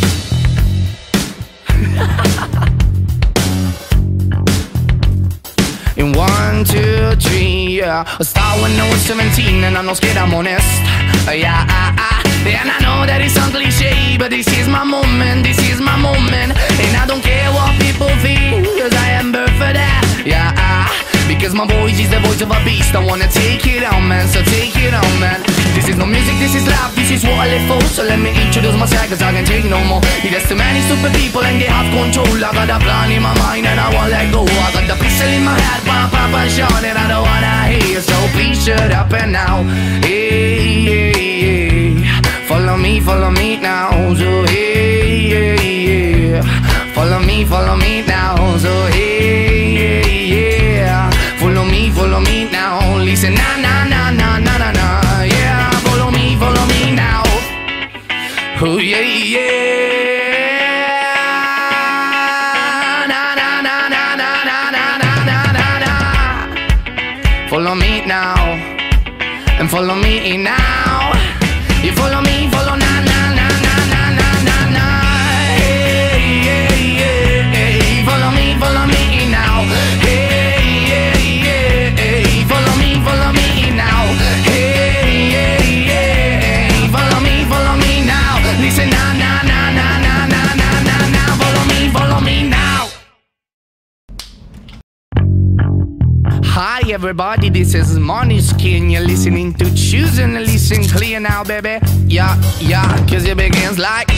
In one, two, three, yeah. I started when I was seventeen and I'm not scared, I'm honest. Uh, yeah, I, I, and I know that it sounds cliche, but this is my moment, this is my moment. And I don't care what people feel, cause I am birthed for that. Yeah, I, because my voice is the voice of a beast. I wanna take it on, man, so take it on, man. This is no music, this is life, this is what I live for. So let me introduce myself, cause I can take no more. There's too many stupid people and they have control. I got a plan in my mind and I won't let go. I got the pistol in my head, pop, pop, and shot, and I don't wanna hear. So please shut up and now. Hey, hey, hey. Follow me, follow me now. So hey, hey, hey. Follow me, follow me now. So hey, hey, yeah. Follow me, follow me now. Listen, na na na na na na na. Yeah, follow me, follow me now. Oh yeah, yeah. Na na na na na na na na na na. Follow me now, and follow me now. You follow me, follow na na na na na na na na. Hey, yeah, yeah, hey. Follow me, follow me now. Hey, yeah, yeah, hey. Follow me, follow me now. Hey, yeah, yeah, hey. Follow me, follow me now. Listen, na na na na na na na na na. Follow me, follow me now. Hi everybody, this is Måneskin. You're listening to Choose and listen clear now, baby. Yeah, yeah, cause it begins like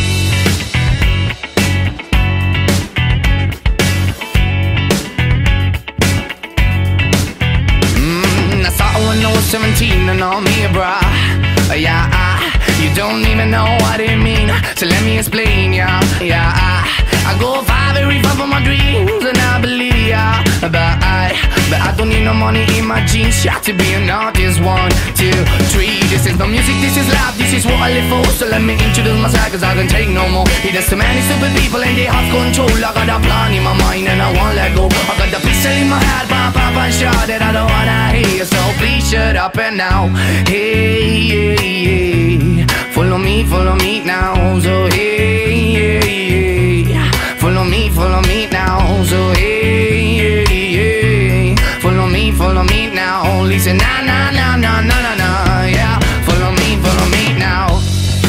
Mmm, I saw when I was seventeen and all me, bruh. Yeah, I, you don't even know what it mean. So let me explain, yeah, yeah, I, I go far, very far from my dreams, and I believe, yeah. But I, but I don't need no money in my jeans, yeah, to be an artist. One, two, three. This is no music, this is life, this is what I live for. So let me introduce myself, cause I can take no more. There's too many stupid people and they have control. I got a plan in my mind and I won't let go. I got the pistol in my head, pop, pop, and shot, that I don't wanna hear. So please shut up and now. Hey, yeah, yeah. Follow me, follow me now. So hey, yeah, yeah. Follow me, follow me now. So hey, yeah, yeah. Follow me, follow me now. Listen, na na na na na na na. Yeah, follow me, follow me now.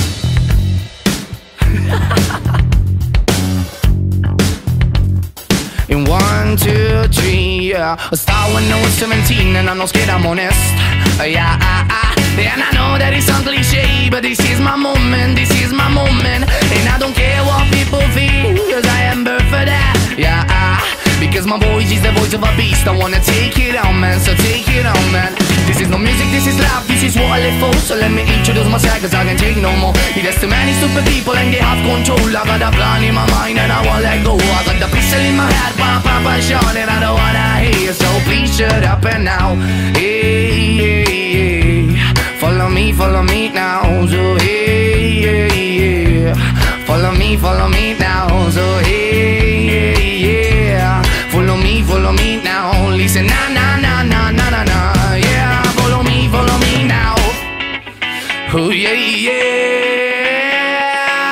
In one, two, three, yeah. I started when I was seventeen and I'm not scared, I'm honest. Uh, yeah, I, I, and I know that it sounds cliche, but this is my moment, this is my moment. And I don't care what people feel, cause I am birthed for that. Yeah, I, because my voice is the voice of a beast. I wanna take it on, man, so take it on, man. This is no music, this is love, this is what I live for. So let me introduce myself, cause I can take no more. There's too many stupid people and they have control. I got a plan in my mind and I won't let go. I got the pistol in my head, pop, pop, and shot, and I don't wanna hear. So please shut up and now. Hey, hey, hey. Follow me, follow me now. So hey, hey, hey. Follow me, follow me now. So hey, hey, yeah. Follow me, follow me now. Listen, na na na na na na na. Yeah, follow me, follow me now. Oh yeah, yeah.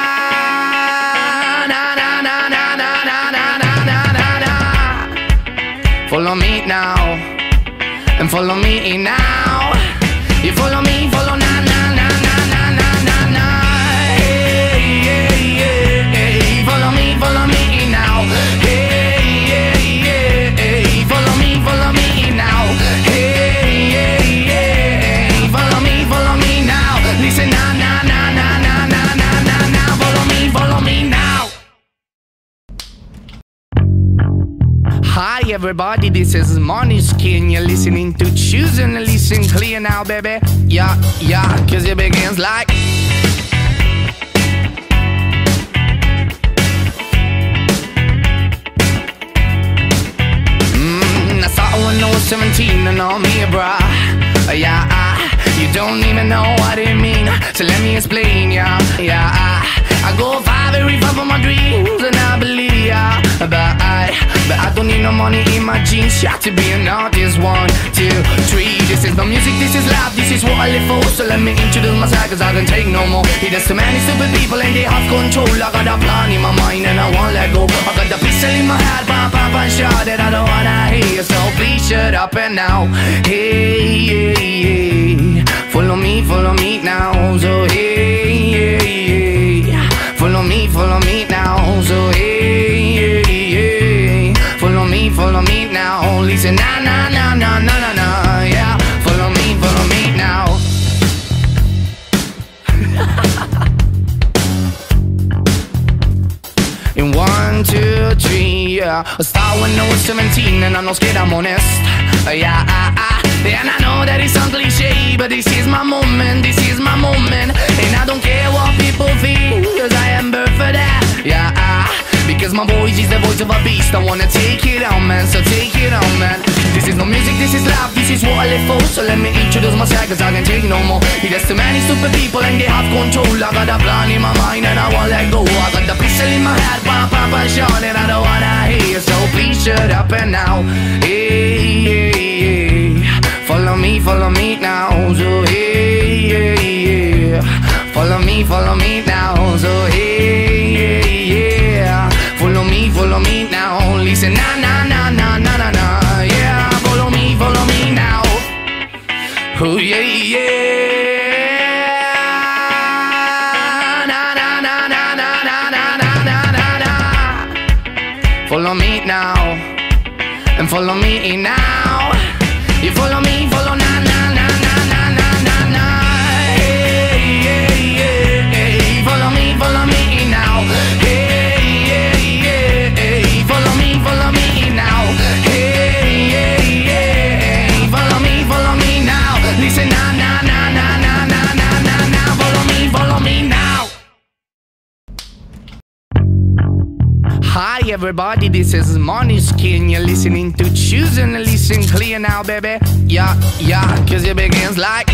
Na na na na na na na na na na. Follow me now, and follow me now. You follow me, follow na na na na na na na na. Hey, hey, hey, hey. Follow me, follow me now. Hey, hey, hey, hey. Follow me, follow me now. Hey, hey, hey. Follow me, follow me now. Listen, na na na na na na na na na. Follow me, follow me now. Hi everybody, this is Måneskin. You're listening to Choose and listen clear now, baby. Yeah, yeah, cause it begins like mm, I saw when I was seventeen and all me, bruh. Yeah, I, you don't even know what it mean. So let me explain, yeah, yeah I, I go far, very far from my dreams, and I believe, yeah. But I, but I don't need no money in my jeans. Yeah, to be an artist, one, two, three. This is no music, this is life, this is what I live for. So let me introduce myself, cause I can take no more. There's too many stupid people and they have control. I got a plan in my mind and I won't let go. I got the pistol in my head, pop, pop, and shot that I don't wanna hear. So please shut up and now. Hey, hey, hey. Follow me, follow me now. So hey, hey, hey. Follow me, follow me now. So hey, hey, hey. Follow me, follow me now. Listen, na na na na na na na. Yeah, follow me, follow me now. In one, two, three, yeah. I started when I was seventeen and I'm not scared, I'm honest. Uh, yeah, I, I, and I know that it's some cliche, but this is my moment, this is my moment. And I don't care what people think, cause I am birthed for that. Yeah, I, because my voice is the voice of a beast. I wanna take it on, man, so take it on, man. This is no music, this is love, this is what I live for. So let me introduce myself, cause I can take no more. There's too many stupid people and they have control. I got a plan in my mind and I won't let go. I got the pistol in my head, pop, pop, and shot, and I don't wanna hear. So please shut up and now. Hey, hey, hey. Follow me, follow me now. So hey, hey, hey. Follow me, follow me now. So hey, hey, yeah. Follow me, follow me now. Listen, na na na na na na na. Yeah, follow me, follow me now. Oh yeah, yeah. Na na na na na na na na na na. Follow me now, and follow me now. You follow me, follow na na na na na na na na. Hey, hey, hey, hey. Follow me, follow me now. Hey, hey, hey, hey. Follow me, follow me now. Hey, hey, hey. Follow me, follow me now. Listen, na na na na na na na na na. Follow me, follow me now. Hi everybody, this is Måneskin. You're listening to Choose and listen clear now, baby. Yeah, yeah, cause it begins like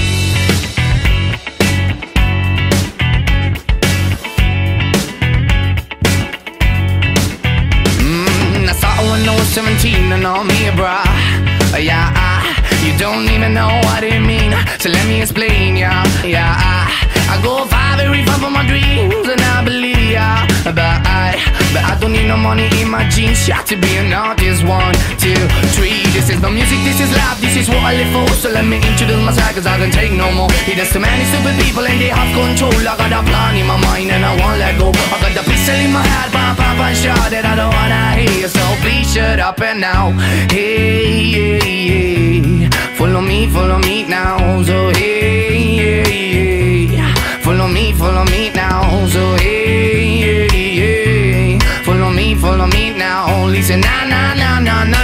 mm, I saw when I was seventeen and all me, bruh. Yeah, I, you don't even know what it mean. So let me explain, yeah, yeah I, I go far, very far from my dreams, and I believe, yeah. But I, but I don't need no money in my jeans. Yeah, to be an artist, one, two, three. This is no music, this is life, this is what I live for. So let me introduce myself, cause I can take no more. There's too many stupid people and they have control. I got a plan in my mind and I won't let go. I got the pistol in my head, pop, pop, and shot, that I don't wanna hear. So please shut up and now. Hey, hey, hey. Follow me, follow me now. So hey, hey, hey. Follow me, follow me now. So hey, hey, hey. Follow me, follow me now. Listen, na na na na na.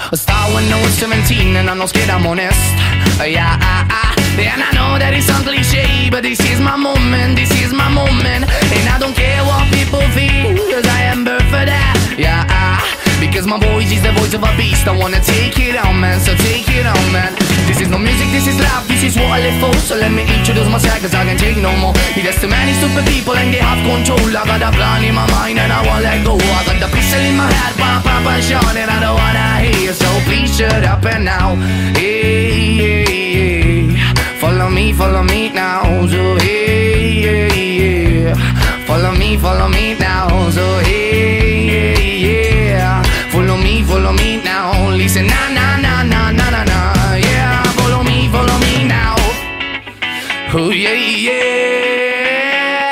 I started when I was seventeen and I'm not scared, I'm honest. Yeah, I, I, and I know that it's some cliche, but this is my moment, this is my moment. And I don't care what people think, cause I am birthed for that. Yeah, I, because my voice is the voice of a beast. I wanna take it on, man, so take it on, man. This is no music, this is love, this is what I live for. So let me introduce myself, cause I can't take no more. There's too many stupid people and they have control. I got a plan in my mind and I won't let go. I got the pistol in my head, pop, pop, and shot, and I don't wanna hear. So please shut up and now. Hey, hey, hey. Follow me, follow me now. So hey, hey, hey. Follow me, follow me now. So hey, hey, yeah. Follow me, follow me now. Listen, na na na na na na na. Yeah, follow me, follow me now. Oh yeah, yeah.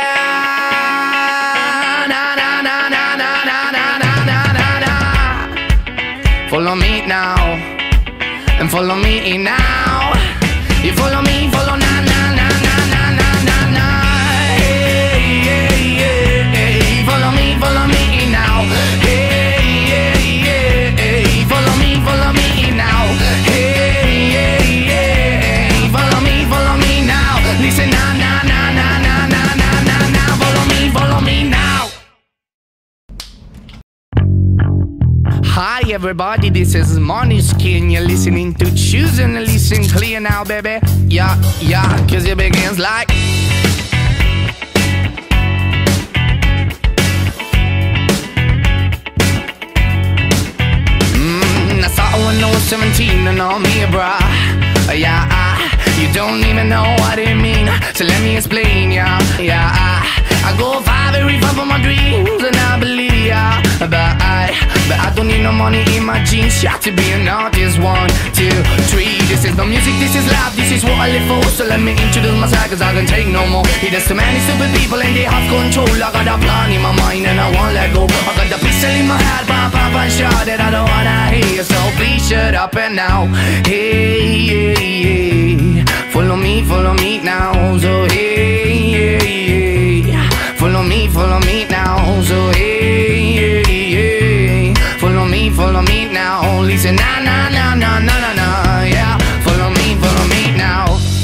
Na na na na na na na na na na. Follow me now, and follow me now. You follow me, follow na na na na na na na na. Hey, hey, hey, hey. Follow me, follow me now. Hey, hey, hey, hey. Follow me, follow me now. Hey, hey, hey. Follow me, follow me now. Listen, na na na na na na na na na. Follow me, follow me now. Hi everybody, this is Måneskin. You're listening to Choose and listen clear now, baby. Yeah, yeah, cause it begins like mm, I started when I was seventeen and all me, bruh. Yeah, I, you don't even know what it means. So let me explain, yeah, yeah, I I go far, very far from my dreams, and I believe, yeah. But I, but I don't need no money in my jeans. Got to be an artist, one, two, three. This is no music, this is life, this is what I live for. So let me introduce myself, cause I can take no more. There's too many stupid people and they have control. I got a plan in my mind and I won't let go. I got the pistol in my head, pop, pop, and shot that I don't wanna hear. So please shut up and now. Hey, hey, hey. Follow me, follow me now. So hey, hey, hey. Follow me, follow me now. So hey, hey, hey. Follow me, follow me now. Listen, na na na na na na na. Yeah, follow me, follow me now.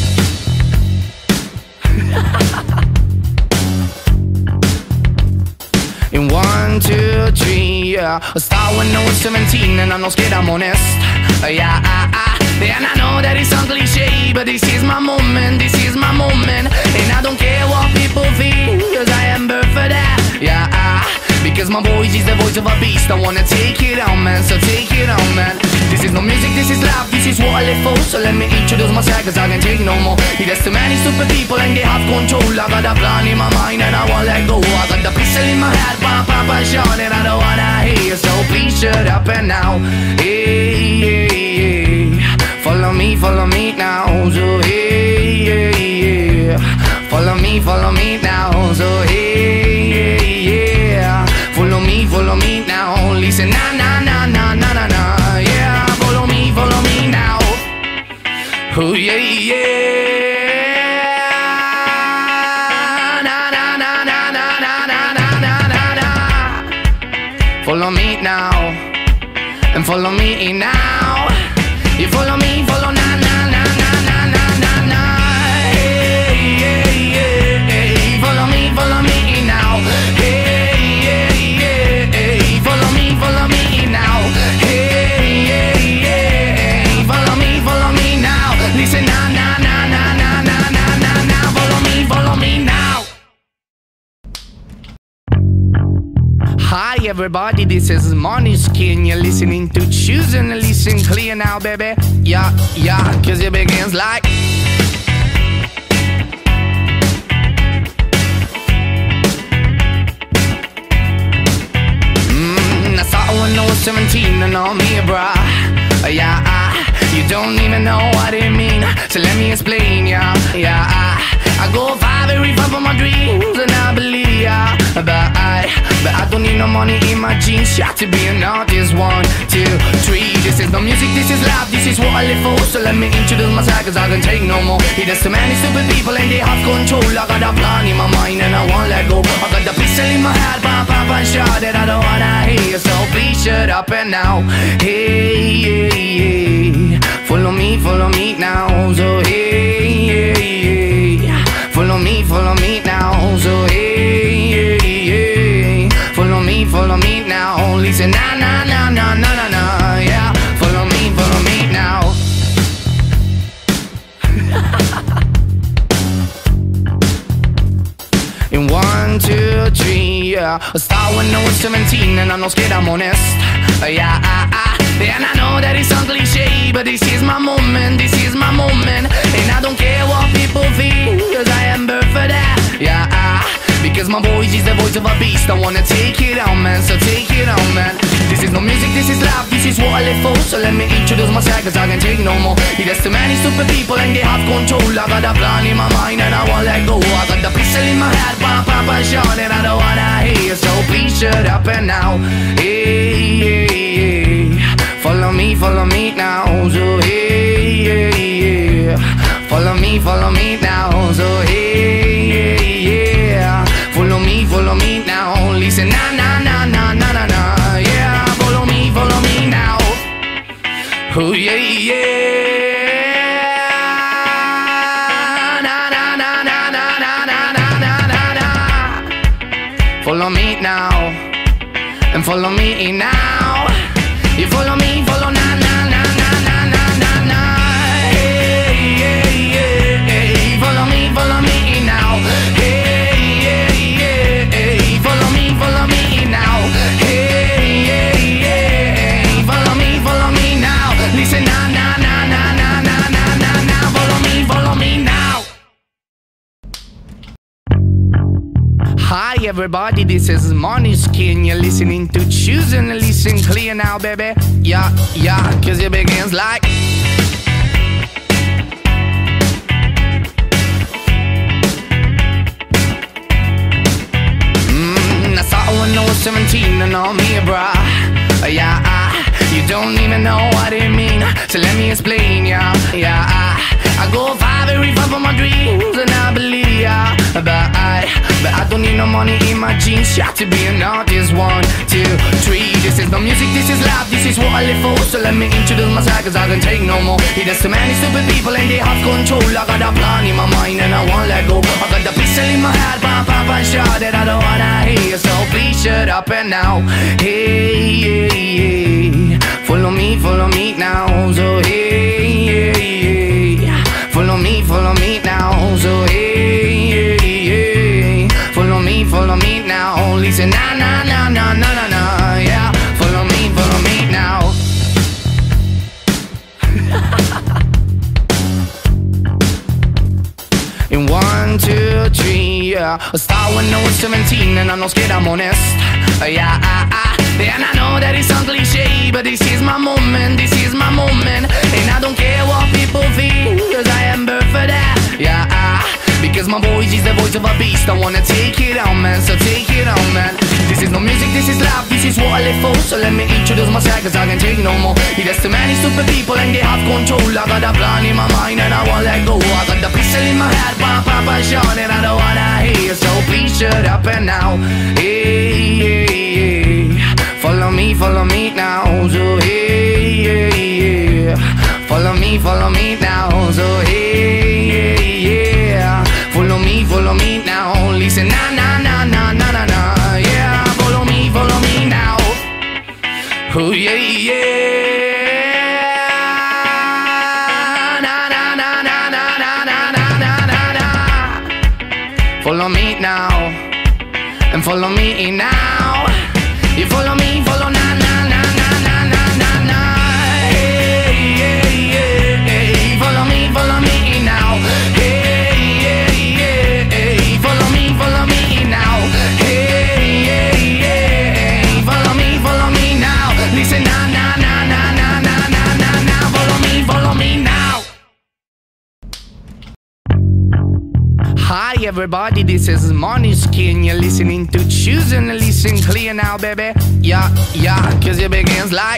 In one, two, three, yeah. I started when I was seventeen and I'm not scared, I'm honest. Yeah, I, I, and I know that it's some cliche, but this is my moment, this is my moment. And I don't care what people think, cause I am birthed for that. Yeah, I, because my voice is the voice of a beast. I wanna take it on, man, so take it on, man. This is no music, this is love, this is what I live for. So let me introduce myself, cause I can't take no more. There's too many stupid people and they have control. I got a plan in my mind and I won't let go. I got the pistol in my head, pop, pop, and shot, and I don't wanna hear. So please shut up and now. Hey, hey, hey. Follow me, follow me now. So hey, hey, hey. Follow me, follow me now. So hey, hey, yeah. Follow me, follow me now. Listen, na na na na na na na. Yeah, follow me, follow me now. Oh yeah, yeah. Na na na na na na na na na na. Follow me now, and follow me now. You follow me, follow na na na na na na na na. Hey, hey, hey, hey. Follow me, follow me now. Hey, hey, hey, hey. Follow me, follow me now. Hey, hey, hey. Follow me, follow me now. Listen, na na na na na na na na na. Follow me, follow me now. Hi everybody, this is Måneskin. You're listening to Choose and listen clear now, baby. Yeah, yeah, cause it begins like mm, I started when I was seventeen and all me, bruh. Yeah, I, you don't even know what it means. So let me explain, yeah, yeah, I, I I go far, very far from my dreams, and I believe ya. But I, but I don't need no money in my jeans. Got to be an artist. One, two, three. This is no music, this is life, this is what I live for. So let me introduce myself, cause I can take no more. Yeah, there's too many stupid people and they have control. I got a plan in my mind and I won't let go. I got the pistol in my head, pop, pop, and shot that I don't wanna hear. So please shut up and now. Hey, hey, hey. Follow me, follow me now. So hey, hey, hey. Follow me, follow me now. So hey, hey, hey. Follow me, follow me now. Listen, na, na, na, na, na, na, na. Yeah, follow me, follow me now. In one, two, three, yeah. I start when I was seventeen and I'm not scared, I'm honest. Uh, yeah, ah, ah. And I know that it sounds cliche, but this is my moment, this is my moment. And I don't care what people think, cause I am birthed for that. Yeah, ah. Because my voice is the voice of a beast. I wanna take it on, man, so take it on, man. This is no music, this is life, this is what I live for. So let me introduce myself, cause I can take no more. Yeah, there's too many stupid people and they have control. I got a plan in my mind and I won't let go. I got the pistol in my head, pop, pop, and shot, and I don't wanna hear. So please shut up and now. Hey, hey, hey. Follow me, follow me now. So hey, hey, hey. Follow me, follow me now. So hey, hey, yeah. Follow me, follow me now. Listen, na, na, na, na, na, na, na. Yeah, follow me, follow me now. Oh yeah, yeah. Na, na, na, na, na, na, na, na, na, na. Follow me now, and follow me now. You follow me, follow na, na, na, na, na, na, na, na. Hey, hey, hey, hey. Follow me, follow me now. Hey. Follow me, follow me now. Hey, hey, hey. Follow me, follow me now. Listen, na, na, na, na, na, na, na, na, na. Follow me, follow me now. Hi everybody, this is Måneskin. You're listening to Choose and listen clear now, baby. Yeah, yeah, cause it begins like when I was seventeen and all me, bruh. uh, Yeah, uh, you don't even know what it mean. So let me explain, yeah, yeah. uh, I go far, very far from my dreams, and I believe, yeah. But I, but I don't need no money in my jeans. Got to be an artist. One, two, three. This is no music, this is life, this is what I live for. So let me introduce myself, cause I can take no more. Yeah, there's too many stupid people and they have control. I got a plan in my mind and I won't let go. I got the pistol in my head, pop, pop, and shot that I don't wanna hear. So please shut up and now. Hey, hey, hey. Follow me, follow me now. So hey, hey, hey. Follow me, follow me now. So hey, hey, hey. Follow me, follow me now. Listen, na, na, na, na, na, na, na. Yeah, follow me, follow me now. In one, two, three, yeah. I start when I was seventeen and I'm not scared, I'm honest. Uh, yeah, ah, ah. And I know that it sounds cliche, but this is my moment, this is my moment. And I don't care what people think, cause I am birthed for that. Yeah, ah. Because my voice is the voice of a beast. I wanna take it on, man, so take it on, man. This is no music, this is life, this is what I live for. So let me introduce myself, cause I can take no more. Yeah, there's too many stupid people and they have control. I got a plan in my mind and I won't let go. I got the pistol in my head, pop, pop, and shot, and I don't wanna hear. So please shut up and now. Hey, hey, hey. Follow me, follow me now. So hey, hey, hey. Follow me, follow me now. So hey, hey, yeah. Follow me, follow me now. Listen, na, na, na, na, na, na, na. Yeah, follow me, follow me now. Oh yeah, yeah. Na, na, na, na, na, na, na, na, na, na. Follow me now, and follow me now. You follow me, follow na, na, na, na, na, na, na, na. Hey, hey, hey, hey. Follow me, follow me now. Hey. Follow me, follow me now. Hey, hey, hey. Follow me, follow me now. Listen, na, na, na, na, na, na, na, na, na. Follow me, follow me now. Hi everybody, this is Måneskin. You're listening to Choose and listen clear now, baby. Yeah, yeah, cause it begins like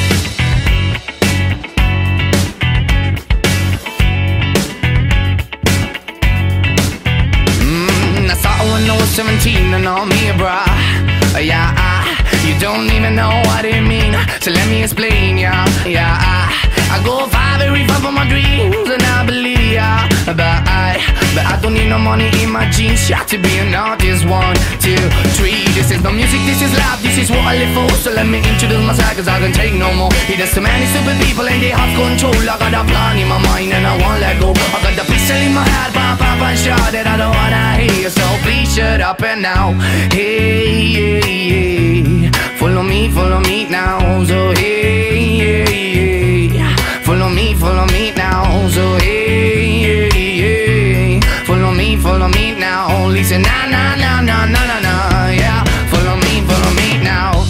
mm, I saw her when I was seventeen and all me, bruh. Yeah, uh, you don't even know what it mean, so let me explain, yeah, yeah. uh, I go far, very far from my dreams, and I believe, yeah. But I, but I don't need no money in my jeans, yeah, to be an artist. One, two, three. This is no music, this is life, this is what I live for. So let me introduce myself, cause I can take no more. There's too many stupid people and they have control. I got a plan in my mind and I won't let go. I got the pistol in my head, pop, pop, and shot that I don't wanna hear. So please shut up and now. Hey, hey, hey. Follow me, follow me now. So hey, hey, hey. Follow me, follow me now. So hey, hey, hey. Follow me, follow me now. Listen, na na na na na na na. Yeah, follow me, follow me now.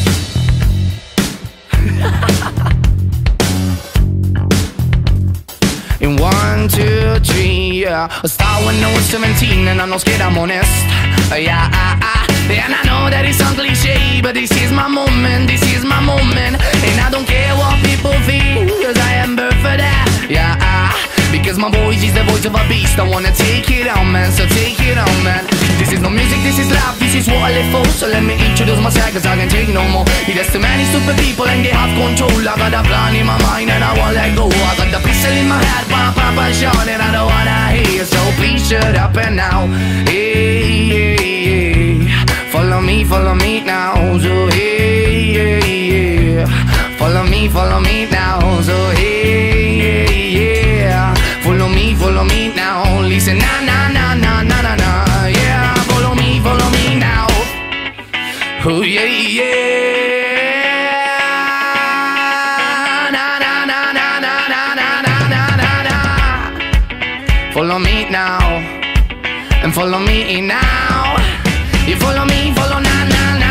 In one, two, three, yeah. I started when I was seventeen and I'm not scared, I'm honest. Yeah, ah, ah. And I know that it sounds cliche, but this is my moment, this is my moment. And I don't care what people think, cause I am birthed for that. Yeah, ah. Because my voice is the voice of a beast. I wanna take it on, man, so take it on, man. This is no music, this is life, this is what I live for. So let me introduce myself, cause I can take no more. There's too many stupid people and they have control. I got a plan in my mind and I won't let go. I got the pistol in my head, pop, pop, and shot, and I don't wanna hear. So please shut up and now. Hey, hey, hey. Follow me, follow me now. So hey, hey, hey. Follow me, follow me now. So hey, hey, yeah. Follow me, follow me now. Listen, na na na na na na na. Yeah, follow me, follow me now. Oh yeah, yeah. Na na na na na na na na na na. Follow me now, and follow me now. You follow me, follow na na na.